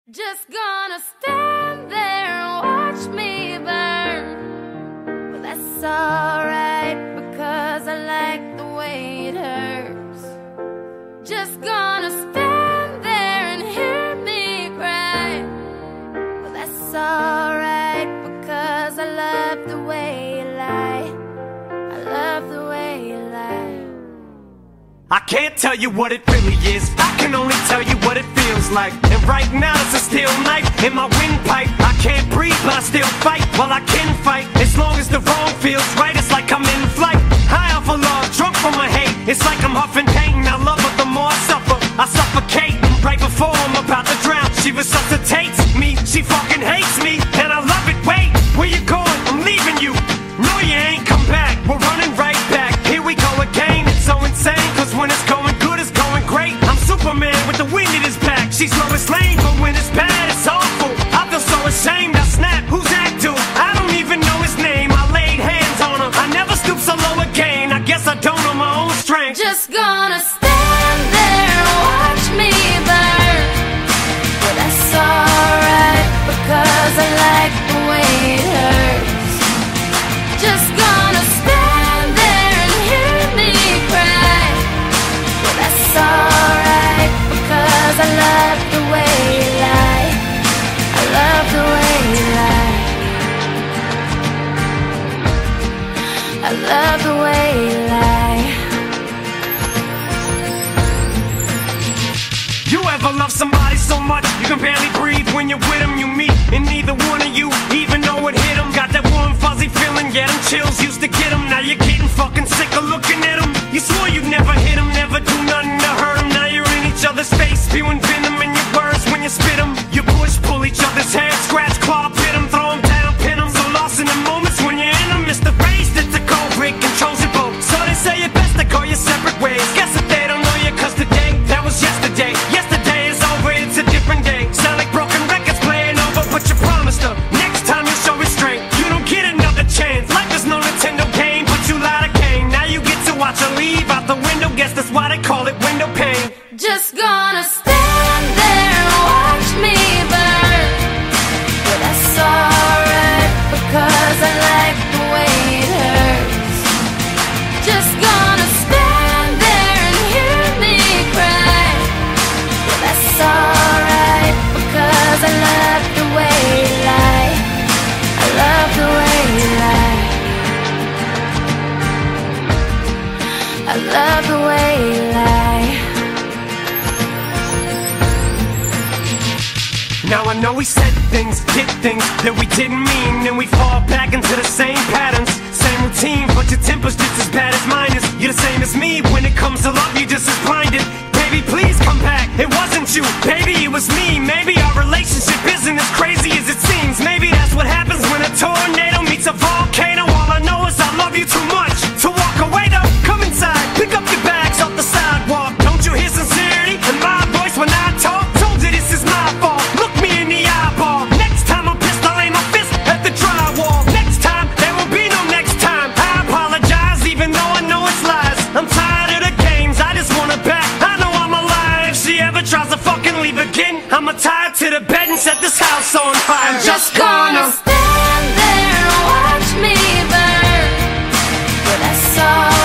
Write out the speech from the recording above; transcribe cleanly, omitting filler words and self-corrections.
Just gonna stand there and watch me burn. But that's alright, because I like the way it hurts. Just gonna stand there and hear me cry. But that's alright, because I love the way you lie. I love the way you lie. I can't tell you what it really is, I can only tell you what it feels like. And right now it's a steel knife in my windpipe. I can't breathe but I still fight, well I can fight. As long as the wrong feels right, it's like I'm in flight. High off of love, drunk from my hate. It's like I'm huffing pain, I love her the more I suffer. I suffocate, right before I'm about to drown. She resuscitates me, she fucking hates me, and I love it. Wait, where you going? I'm leaving you. No you ain't come back, we're running right back. Here we go again, it's so insane, cause when it's going good, it's going great. I'm Superman with the wind in his back. She's Lois Lane, but when it's bad, it's awful. I feel so ashamed, I snap, who's that dude? I don't even know his name, I laid hands on him. I never stoop so low again, I guess I don't know my own strength. Just gonna stand there and watch me burn. But that's alright, because I like the way it hurts. Just gonna stand there and hear me cry. But that's alright, because I love the way you lie. I love the way you lie. I love the way you lie. You ever love somebody so much you can barely breathe when you're with them? You meet and neither one of you even know it hit them. Got that warm fuzzy feeling, yeah, them chills used to get them. Now you're getting fucking sick of looking at them. You swore you'd never hit them, never do nothing to hurt them. Now you're in each other's face, spewing venom in your words when you spit them. You push, pull each other's hair, scratch, claw, pit them, throw them down, pin them. So lost in the moments when you're in them, it's the race that's a cold break, controls your boat. So they say it best to go your separate ways. Guess that they don't know you, cause today, that was yesterday. Yesterday is over, it's a different day. Sound like broken records playing over, but you promised her next time you show restraint. You don't get another chance. Life is no Nintendo game, but you lied again. Now you get to watch her leave out the window. Guess that's why they call it window pane. Just gonna stand there and watch me burn. But that's alright, because I like the way it hurts. Just gonna stand there and hear me cry. But that's alright, because I love the way you lie. I love the way you lie. I love the way you lie. Now I know we said things, did things that we didn't mean, and we fall back into the same patterns, same routine, but your temper's just as bad as mine is. You're the same as me, when it comes to love, you're just as blinded. Baby, please come back, it wasn't you, baby, it was me. Maybe our relationship isn't as crazy as it seems. Maybe that's what happens when a tornado meets a volcano. All I know is I love you too much to walk away though. Come inside, pick up your bags off the sidewalk. Don't you hear sincerity in my voice when I talk? Told you this is my fault, look me in the eyeball. Next time I'm pissed, I'll aim my fist at the drywall. Next time, there will be no next time. I apologize even though I know it's lies. I'm tired of the games, I just want her back. I know I'm alive, if she ever tries to fucking leave again, I'ma tie her to the bed and set this house on fire. I'm just gonna stand there and watch me burn. But that's all